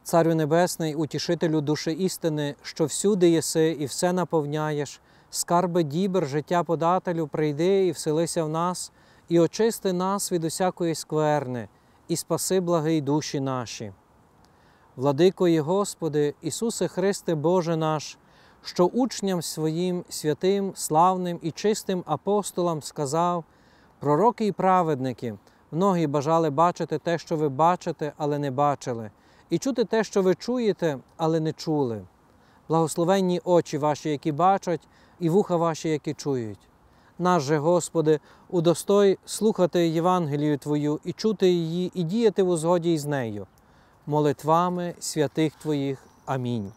Царю Небесний, утішителю душі істини, що всюди єси і все наповняєш, скарби дібр, життя подателю, прийди і вселися в нас, і очисти нас від усякої скверни, і спаси благий душі наші. Владико і Господи, Ісусе Христе Боже наш, що учням Своїм святим, славним і чистим апостолам сказав: пророки і праведники, многі бажали бачити те, що ви бачите, але не бачили, і чути те, що ви чуєте, але не чули. Благословенні очі ваші, які бачать, і вуха ваші, які чують. Нас же, Господи, удостой слухати Євангелію Твою і чути її, і діяти в узгоді із нею. Молитвами святих Твоїх. Амінь.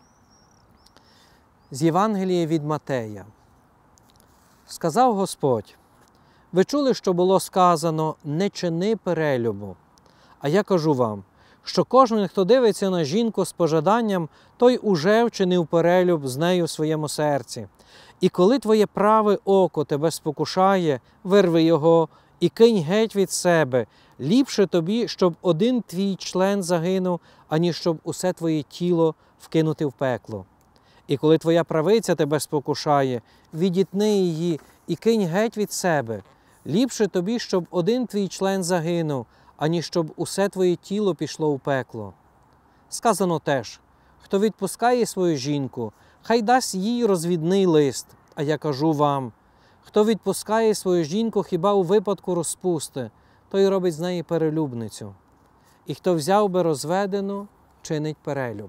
З Євангелія від Матея. Сказав Господь: ви чули, що було сказано: не чини перелюбу. А я кажу вам, що кожен, хто дивиться на жінку з пожаданням, той уже вчинив перелюб з нею в своєму серці. І коли твоє праве око тебе спокушає, вирви його і кинь геть від себе. Ліпше тобі, щоб один твій член загинув, аніж щоб усе твоє тіло вкинути в пекло. І коли твоя правиця тебе спокушає, відітни її і кинь геть від себе. Ліпше тобі, щоб один твій член загинув, аніж щоб усе твоє тіло пішло в пекло. Сказано теж: хто відпускає свою жінку, хай дасть їй розвідний лист. А я кажу вам, хто відпускає свою жінку хіба у випадку розпусти, той робить з неї перелюбницю. І хто взяв би розведену, чинить перелюб.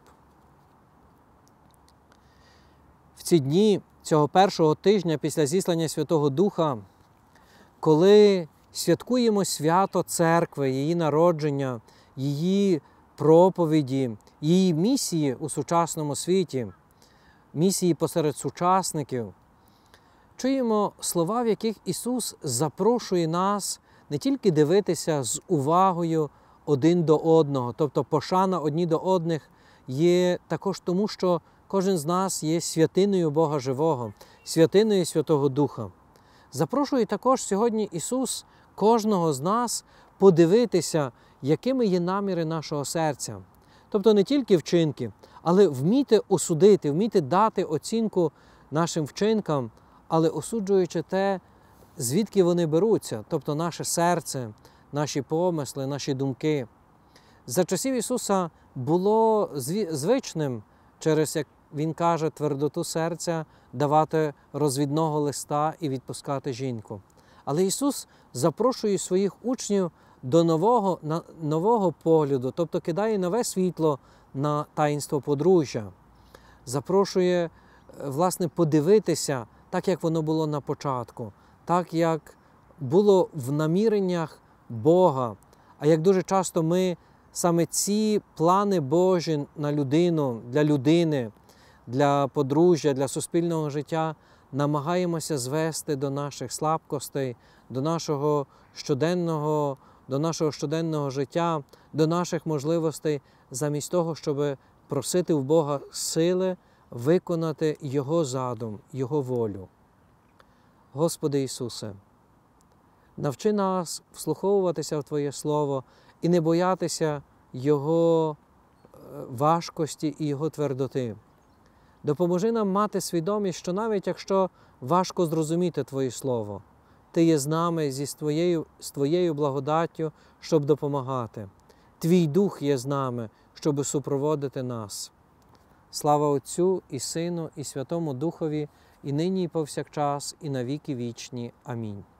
В ці дні цього першого тижня після зіслання Святого Духа, коли святкуємо свято Церкви, її народження, її проповіді, її місії у сучасному світі, місії посеред сучасників, чуємо слова, в яких Ісус запрошує нас не тільки дивитися з увагою один до одного, тобто пошана одні до одних є також тому, що кожен з нас є святиною Бога Живого, святиною Святого Духа. Запрошує також сьогодні Ісус кожного з нас подивитися, якими є наміри нашого серця. Тобто не тільки вчинки, але вміти осудити, вміти дати оцінку нашим вчинкам, але осуджуючи те, звідки вони беруться, тобто наше серце, наші помисли, наші думки. За часів Ісуса було звичним через, як Він каже, твердоту серця давати розвідного листа і відпускати жінку. Але Ісус запрошує своїх учнів до нового погляду, тобто кидає нове світло на таїнство подружжя. Запрошує, власне, подивитися так, як воно було на початку, так, як було в наміреннях Бога. А як дуже часто ми саме ці плани Божі на людину, для людини, для подружжя, для суспільного життя намагаємося звести до наших слабкостей, до нашого щоденного життя, до наших можливостей, замість того, щоб просити в Бога сили виконати Його задум, Його волю. Господи Ісусе, навчи нас вслуховуватися в Твоє Слово і не боятися Його важкості і Його твердоти. Допоможи нам мати свідомість, що навіть якщо важко зрозуміти Твоє Слово, Ти є з нами з Твоєю благодаттю, щоб допомагати. Твій Дух є з нами, щоб супроводити нас. Слава Отцю і Сину і Святому Духові, і нині і повсякчас, і на віки вічні. Амінь.